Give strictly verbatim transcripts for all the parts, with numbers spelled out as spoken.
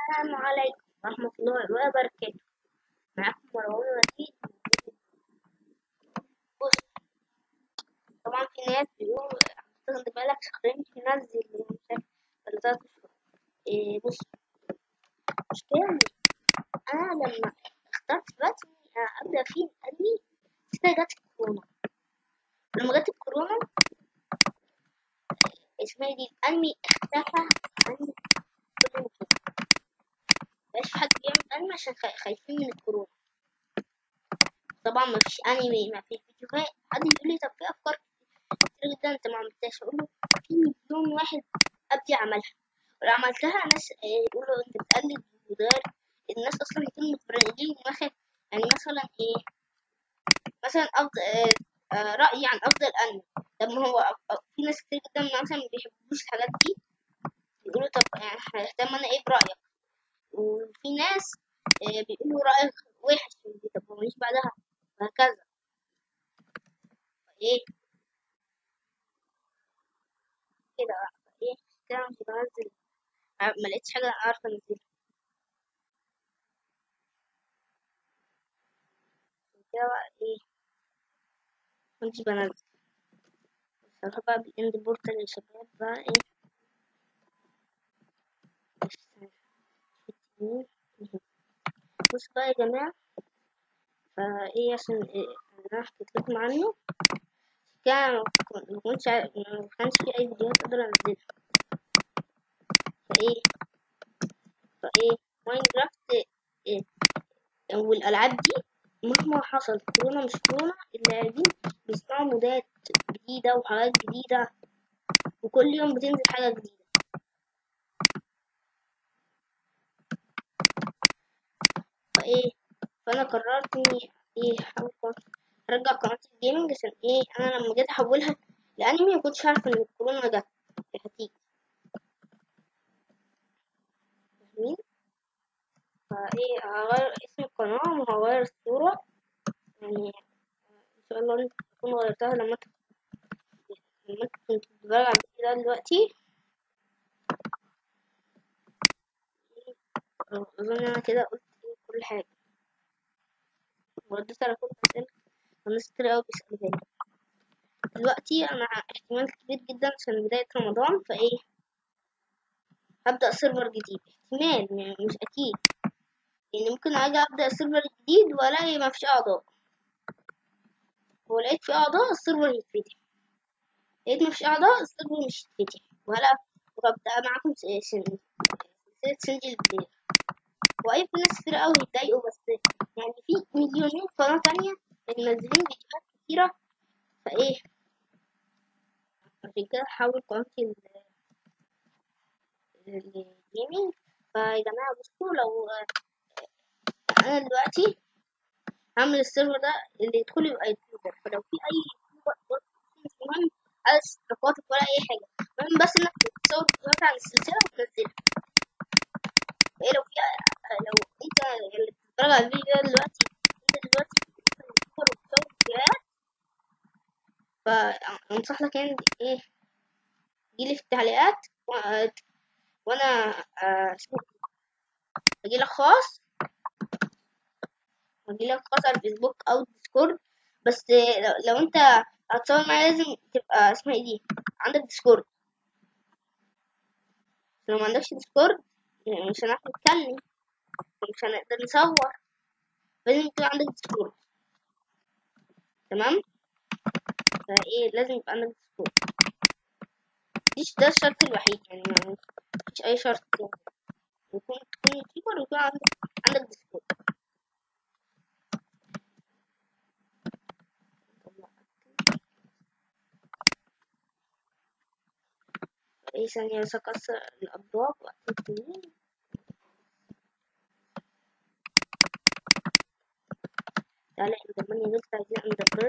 السلام عليكم ورحمة الله وبركاته. معاكم مروان وكيل. بص، طبعا في ناس بيقولوا اعتقد بالك شهرين تنزل مش عارف ولا تلات شهور. إيه بص، المشكلة إن أنا لما اخترت رسمي أبدأ فيه أنمي كده جت الكورونا. لما جت الكورونا اسمها دي الأنمي اختفى عن كل مكان، مبقاش في حد بيعمل أنمي عشان خا- خايفين من الكورونا. طبعا مفيش أنمي، مفيش فيديوهات. حد يقول لي طب في أفكار كتير جدا انت ما عملتهاش، اقول له في مليون واحد قبلي عملها، ولو عملتها ناس آه، يقولوا انت بتقلد وده الناس اصلا يكونوا متبرمجين دماغك. يعني مثلا ايه، مثلا افضل آه، آه، رأيي عن افضل انمي. طب ما هو أ- أ- في ناس كتير جدا مثلا ما بيحبوش الحاجات دي، يقولوا طب يعني ههتم انا ايه برأيك. وفي ناس آه، بيقولوا رأيك وحش طب ما ماليش بعدها، وهكذا. ايه كده بقى. ايه كده مش بنزل، ما لقيتش حاجة اعرف انزلها كده بقى. ايه كنتش بنزل الصراحة بقى بالاند بورتال يا شباب بقى ايه. بص بقى يا جماعة، فايه عشان إيه انا حكيت لكم عنه كان ما كنتش عارف- ما كانش في اي فيديوهات اقدر انزلها. فايه فايه ماينكرافت إيه والالعاب دي مهما حصل كورونا مش كورونا اللاعبين بيصنعوا مودات جديدة وحاجات جديدة، وكل يوم بتنزل حاجة جديدة. فايه فانا قررت اني ايه احاول ارجع قناة الجيمنج، عشان ايه انا لما جيت احولها لانمي مكنتش عارفة ان الكورونا جت هتيجي. فاهمين؟ فايه هغير اسم القناة وهغير الصورة. يعني ان شاء الله انت تكون غيرتها لما انت لما انت كنت بتتفرج على الفيديو ده دلوقتي. اظن انا كده قلت ايه كل حاجة، ورديت على كل الاسئلة والناس كتير اوي بيسألوها لي. دلوقتي انا احتمال كبير جدا عشان بداية رمضان فايه هبدأ سيرفر جديد. احتمال يعني مش اكيد، يعني ممكن اجي ابدأ سيرفر جديد والاقي مفيش اعضاء، ولقيت في اعضاء السيرفر يتفتح، لقيت مفيش اعضاء السيرفر مش يتفتح. وهلا وابدأ معاكم س- سن- سلسلة سنجل بلاي. واي في ناس كتير قوي يتضايقوا، بس يعني في مليونين قناة تانية منزلين فيديوهات كتيرة. فايه عشان كده هحول قناتي للجيمنج. فيا جماعة بصوا، لو انا دلوقتي هعمل السيرفر ده اللي يدخل يبقى يوتيوبر، فلو في اي يوتيوبر مش مهم عدد اشتراكاتك ولا اي حاجة، المهم بس انك تصور فيديوهات عن السلسلة وتنزلها. فايه لو في لو انت اللي بتتفرج على الفيديو ده دلوقتي انت دلوقتي يوتيوبر وبتصور فيديوهات، فانصح لك يعني ايه تجيلي في التعليقات و... وانا آه، اسمه اجيلك خاص اجيلك خاص على الفيسبوك او الديسكورد. بس لو, لو انت هتصور معايا لازم تبقى اسمها ايه دي عندك ديسكورد. لو ما عندكش ديسكورد يعني مش هنعرف نتكلم، مش هنقدر نصور. لازم يكون عندك ديسكورد، تمام؟ فايه لازم يبقى عندك ديسكورد. مش ده الشرط الوحيد، يعني ما فيش اي شرط يعني. يكون تكون يوتيوبر ويكون عندك عندك ديسكورد. ايه ثانية بس اكسر الابواب واقفل. تعالى احنا كمان نزلت عايزين اندربيرد.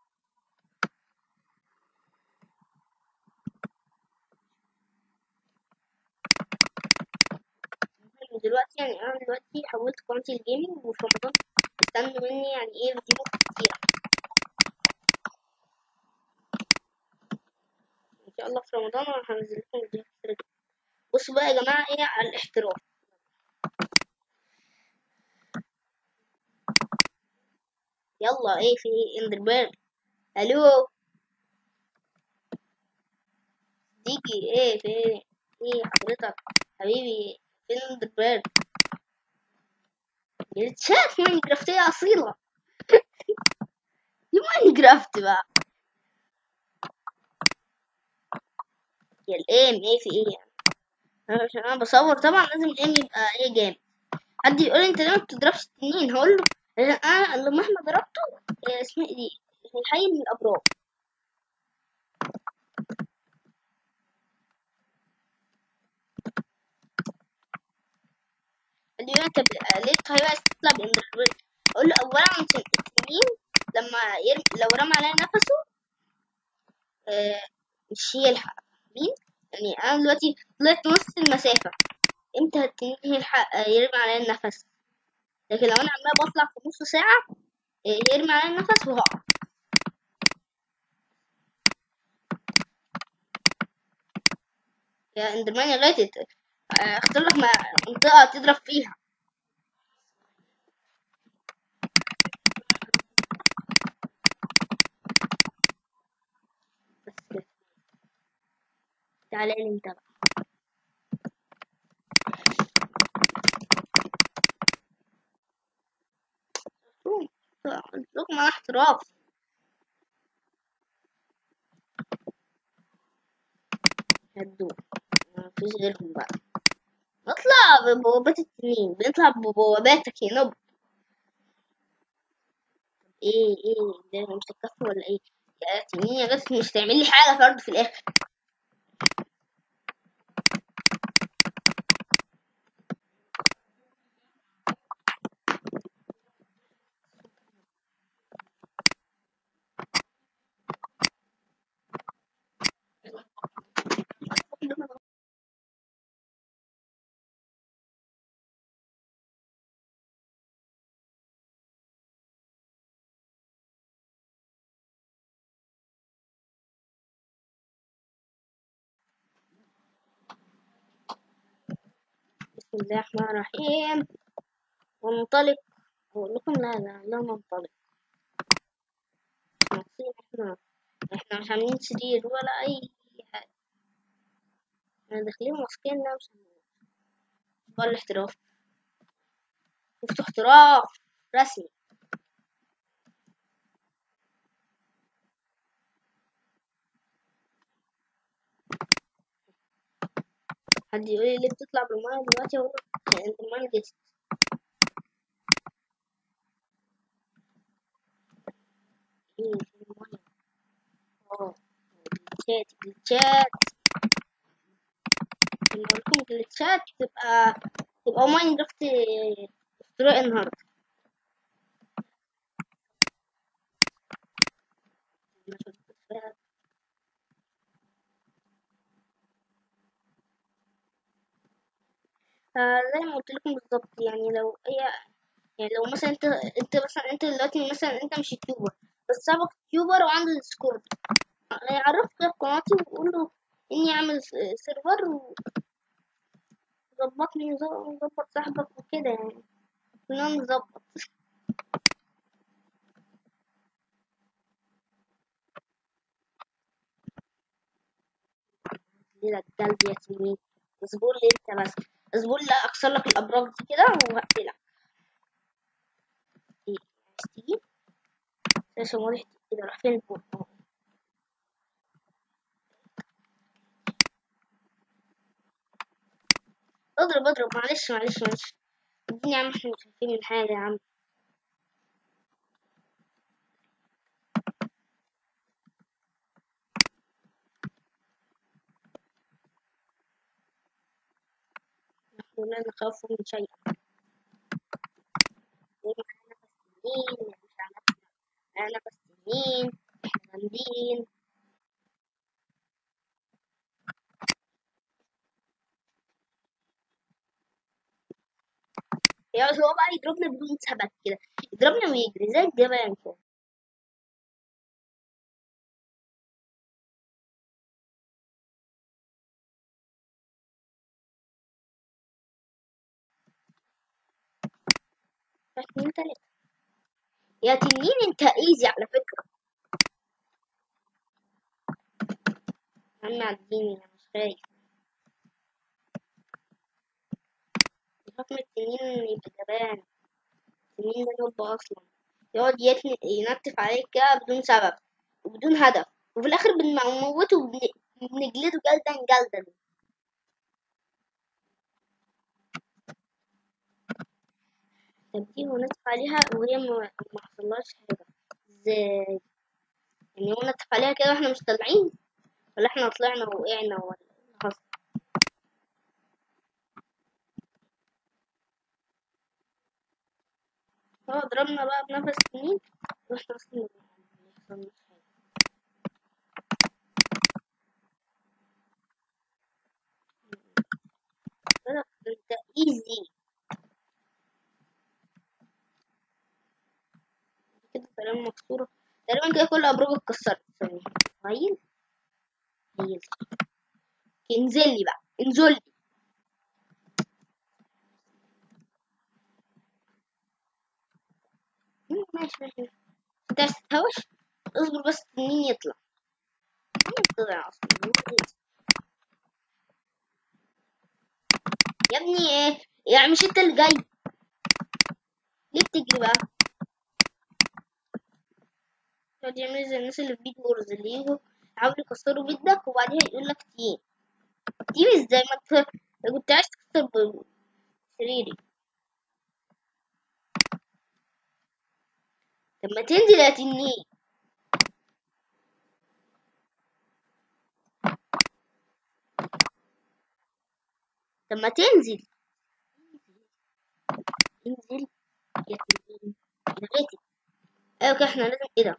دلوقتي يعني انا دلوقتي حولت قناتي الجيمنج، وفي رمضان استنوا مني يعني ايه فيديوهات كتيرة ان شاء الله. في رمضان انا هنزل لكم فيديوهات كتيرة جدا. بصوا بقى يا جماعة ايه على الاحتراف. يلا ايه في اندربيرج؟ الو تيجي ايه في ايه ايه حضرتك حبيبي فين اندربيرج؟ جلتشات ماينكرافتية أصيلة. دي ماينكرافت بقى. يا الايم ايه في ايه يعني؟ أنا عشان انا بصور طبعا لازم الايم يبقى ايه جامد. حد يقول لي انت ليه ما بتضربش التنين؟ هقول له عشان انا اللي مهما ضربته إيه اسمه ايه دي الحي من الابراج. اللي يقول انت ب- ليه الطيارة عايز تطلع باندربيرج؟ اقول له اولا عشان التنين لما يرمي لو رمى عليا نفسه آه مش يلحق مين. يعني انا دلوقتي طلعت نص المسافة، امتى التنين يلحق آه، يرمي عليا النفس؟ لكن لو انا عمال بطلع في نص ساعة آه، يرمي عليا النفس وهقع. يا اندرمان يا غاتت آه، اختار لك م- منطقة تضرب فيها. بس كده. تعالى لي انت بقى. شوف، قلت لكم انا احتراف. هدوء مفيش غيرهم بقى. نطلع ببوابات التنين، بنطلع ببواباتك يا نب. ايه ايه ده مش هتكفي ولا ايه؟ يا تنين يا جت مش تعمل لي حاجة برضه في الاخر. بسم الله الرحمن الرحيم. وننطلق. اقول لكم لا لا لا ننطلق. ناقصين احنا. احنا مش عاملين سرير ولا اي حاجة. احنا داخلين ماسكين نفسنا. ولا احتراف. شفت احتراف رسمي. حد يقول لي ليه بتطلع بالمية دلوقتي؟ اقول له انت المية جت. ايه في المية؟ اه جلتشات جلتشات. لما لكم جلتشات تبقى تبقى ماينكرافت افتراء النهارده. فزي ما قلت لكم بالظبط يعني لو هي يعني لو مثلا انت انت مثلا انت دلوقتي مثلا انت مش يوتيوبر بس صاحبك يوتيوبر وعنده ديسكورد، يعرفك قناتي وقول له اني اعمل س- سيرفر وظبطني وظبط صاحبك وكده يعني كلنا نظبط. ليلة الكلب يا تنين. اصبر لي انت بس. اصبر لي اكسر لك الابراج دي كده وهقتلك. ايه عايز تيجي؟ عشان واضح كده راح فين البوت اهو. اضرب اضرب معلش معلش معلش. اديني يا عم احنا مش عارفين من حاجة يا عم. نحن لا نخاف من شيء. زي ما احنا فاسدين مش احنا فاسدين احنا جامدين. يعني هو بقى يضربنا بدون سبب كده، يضربنا ويجري زي الجبان كده. واحد اتنين تلاتة. يا تنين انت ايزي على فكرة. عم عديني انا مش خايف. بحكم التنين يبقى جبان. التنين ده نوب اصلا. يقعد يتن- ينتف عليك كده بدون سبب وبدون هدف، وفي الاخر بنموته وبنجلده جلدا جلدا. طب دي ونتف عليها وهي ما ما حصلهاش حاجة، ازاي؟ يعني هو نتف عليها كده واحنا مش طالعين، ولا احنا طلعنا ووقعنا، ولا ايه اللي حصل؟ هو ضربنا بقى بنفس سنين واحنا اصلا ما حصلناش حاجة. لا، انت ايزي كده. تقريبا مكسورة، تقريبا كده كل الابراج اتكسرت. ثانية. هيل هيل انزل لي بقى، انزل لي. مم، ماشي ماشي. انت عايز تتهوش؟ اصبر بس مين يطلع. مين طلع اصلا؟ مين يطلع؟ يا ابني ايه؟ يعني مش انت اللي جاي؟ ليه بتجري بقى؟ يقعد يعمل زي الناس اللي في بيت وورز، اللي يجوا يحاولوا يكسروا بيتك وبعدها يقول لك تيم. تيم ازاي؟ ما انت كنت عايز تكسر بسريري. طب ما تنزل يا تنين. طب ما تنزل. انزل يا تنين. لغيتي. ايوه كده احنا لازم ايه ده؟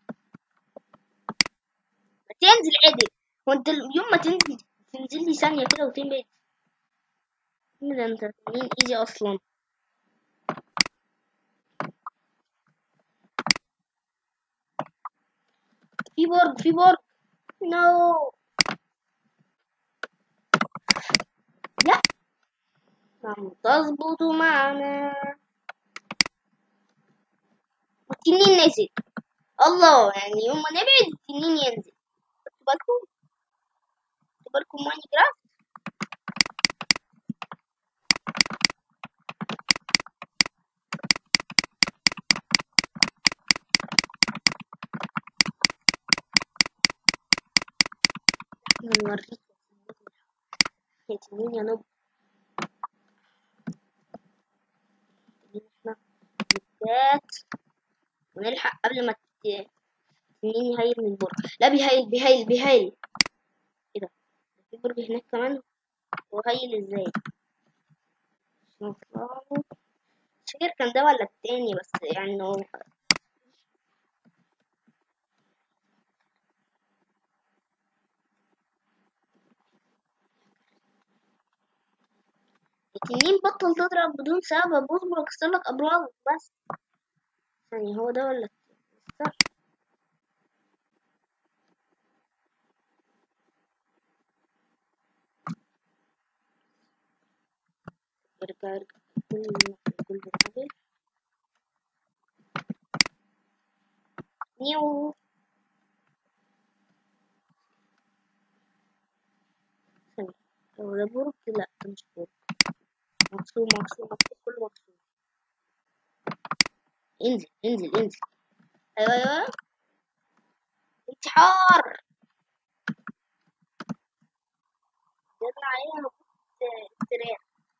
ما تنزل عدل. هو انت يوم ما تنزل تنزل لي ثانية كده وتنبت. ده انت تنين ايزي اصلا. في برج، في برج. نو. لا. لم تظبط معنا. التنين نزل. الله، يعني يوم ما نبعد التنين ينزل. خدتوا بالكم؟ خدتوا بالكم ماينكرافت؟ هنوريك يا تنين يا نوب. إن احنا نبات ونلحق قبل ما الت- التنين يهيل من البرج. لا، بيهيل بيهيل بيهيل. ايه ده؟ في برج هناك كمان. هو هيل ازاي؟ نطلعه. مش فاكر كان ده ولا التاني، بس يعني انه التنين بطل تضرب بدون سبب. اصبر اكسر لك ابراج بس. يعني هو ده ولا التاني؟ ارجع ارجع. كل كل قبل. نيو. ثانية. هو ده برج؟ لا ده مش برج. مكسور مكسور مكسور كله مكسور. انزل انزل انزل. ايوه ايوه. انتحار. يطلع عليها نقطة استراحة.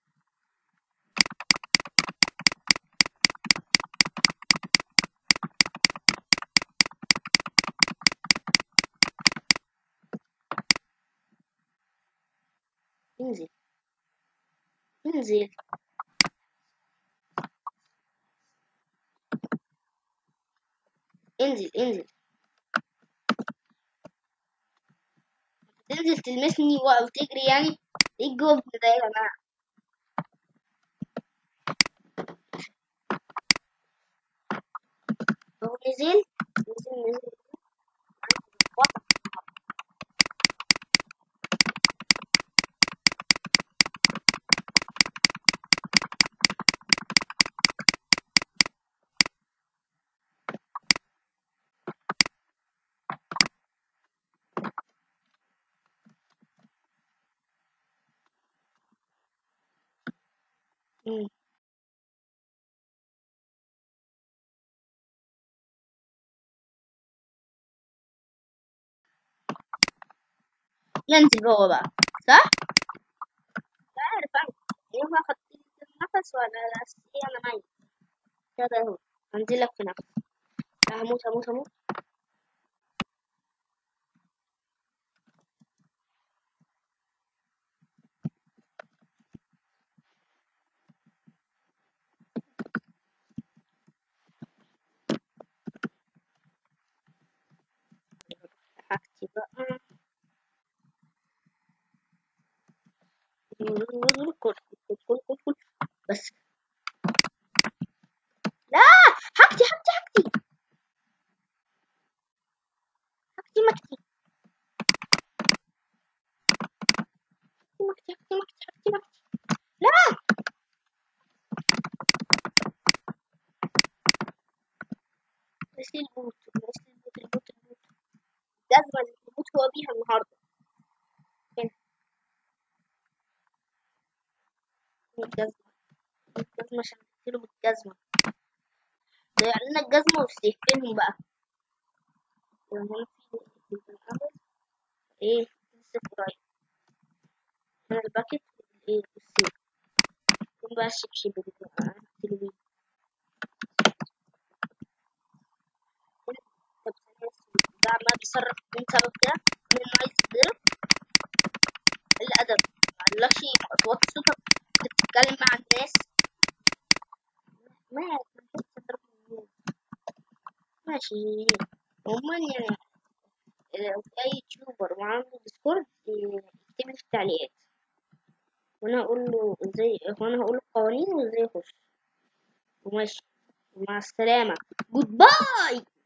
انزل انزل انزل انزل. تنزل تلمسني وتجري يعني؟ ايه الجبن ده يا جماعة؟ هو نزل نزل نزل. مم. ينزل هو بقى، صح؟ لا عارف أنا. ينفع أخد النفس ولا لا؟ إيه أنا ميت كده أهو. هنزل لك في نفس. لا هموت هموت هموت. حاجتي بقى. كل كل كل كل كل. بس لا، حاجتي حاجتي حاجتي حاجتي مكتي مكتي حاجتي مكتي حاجتي مكتي. لا، بس البوت بس البوت البوت البوت الجزمة اللي البوت هو بيها النهاردة. فين؟ فين الجزمة؟ فين الجزمة عشان أقتله بالجزمة. ضيع لنا الجزمة والسيف، فينهم بقى؟ هنا في في الأمل. إيه لسه قريب. هنا الباكت. إيه والسيف. فين بقى الشبشب اللي أنا هقتله بيه؟ فين؟ طب ثانية بس. ده عمال بيصرخ من سبب كده. من إنه عايز يتضرب. قلة أدب. معلكش توطي صوتك وأنت بتتكلم مع الناس. مات مات تضرب الناس. ماشي. عموما يعني لو في أي يوتيوبر وعنده ديسكورد يكتب لي في التعليقات، وأنا هقول له ازاي، وأنا هقول له القوانين وازاي يخش. وماشي. مع السلامة. جود باي.